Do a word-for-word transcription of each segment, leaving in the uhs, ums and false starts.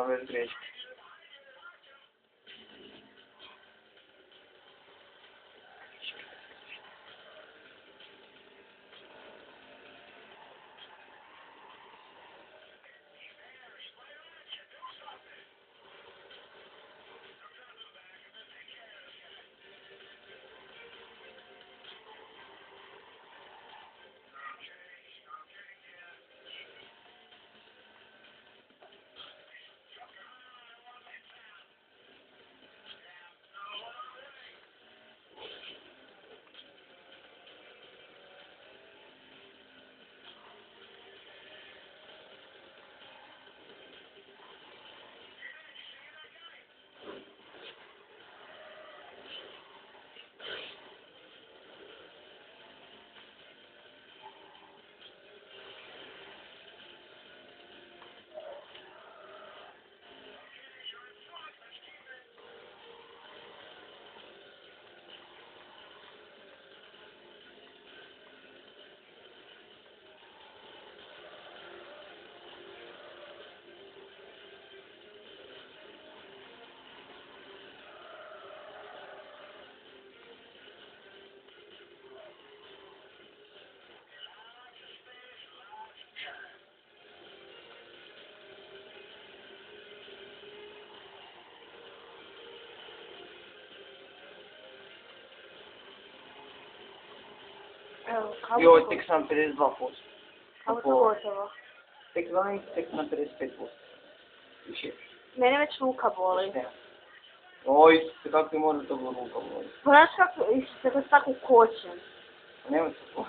nove greške. Evo, kako Joj, tek sam pedeset dva posto. kako to gotovo? Tek dvanaest, tek na pedeset pet posto. Više. Mene već ruka boli. Ne. Oj, se kako ti može to ruka boli. Pa znaš kako se to tako kočem? Pa nema se to.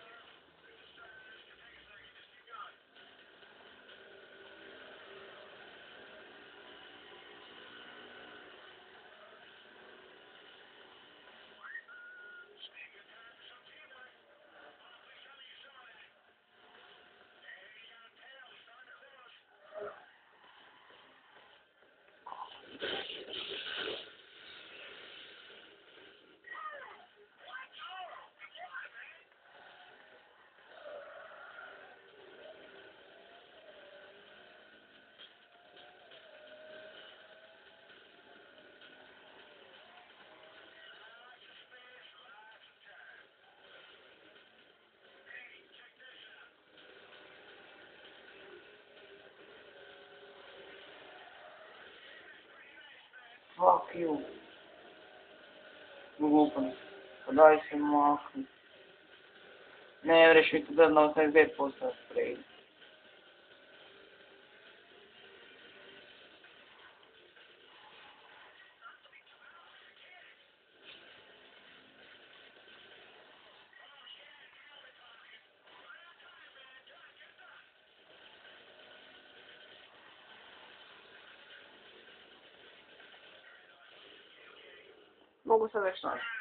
Fuck you. Glupan. Pa daj se makni. Ne vreš mi to da na osamdeset pet posto sprej. Mogu se već naći.